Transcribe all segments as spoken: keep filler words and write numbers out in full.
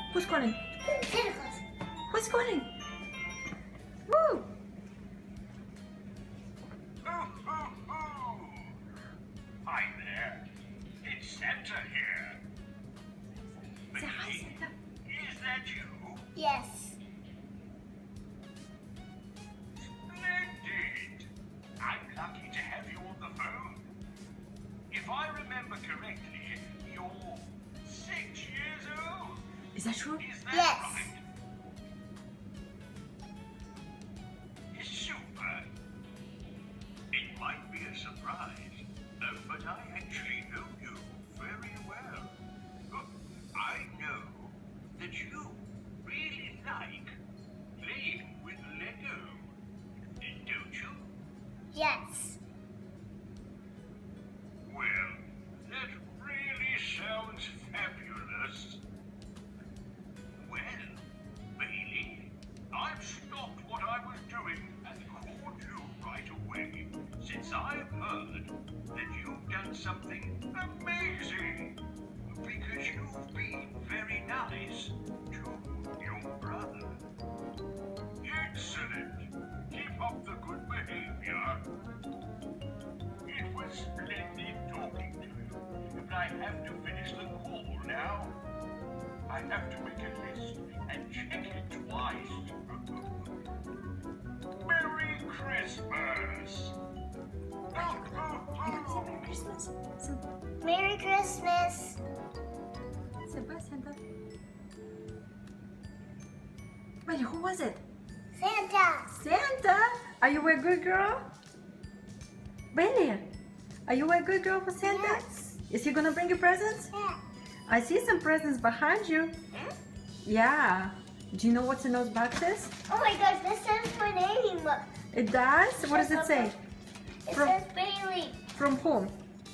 Who's calling? Santa Claus. Who's calling? Woo! Oh, oh, oh. Hi there. It's Santa here. Say hi, Mickey, Santa. is that you? Yes. Splendid. I'm lucky to have you on the phone. If I remember correctly, you're six years old. Is that true? Is that Yes. right? Super. It might be a surprise, uh, but I actually know you very well. Look, I know that you really like playing with Lego, don't you? Yes. Well, that really sounds fabulous. Well, Bailey, I've stopped what I was doing and called you right away, since I've heard that you've done something amazing. Because you've been very nice to your brother. Excellent. Keep up the good behavior. It was splendid talking to you, but I have to finish the call now. I have to make a list and check it twice. Merry Christmas! Oh, oh, You gotta say oh. Merry Christmas. Say, Merry Christmas. say bye, Santa. Wait, who was it? Santa. Santa? Are you a good girl? Bailey, are you a good girl for Santa? Yes. Is he gonna bring you presents? Yeah. I see some presents behind you. Huh? Yeah. Do you know what's in those boxes? Oh my gosh, this says my name. It does? What does it say? It From- says Bailey. From whom?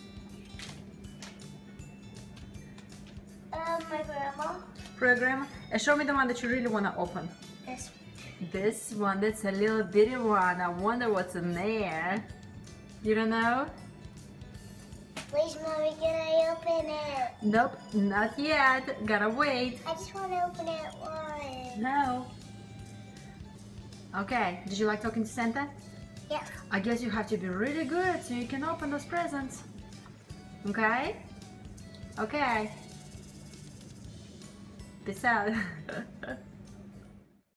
Um, my grandma. Program. And show me the one that you really wanna open. This. This one, that's a little bitty one. I wonder what's in there. You don't know? Please, mommy, can I open it? Nope, not yet. Gotta wait. I just want to open it once. No. Okay, did you like talking to Santa? Yeah. I guess you have to be really good so you can open those presents. Okay? Okay. Peace out.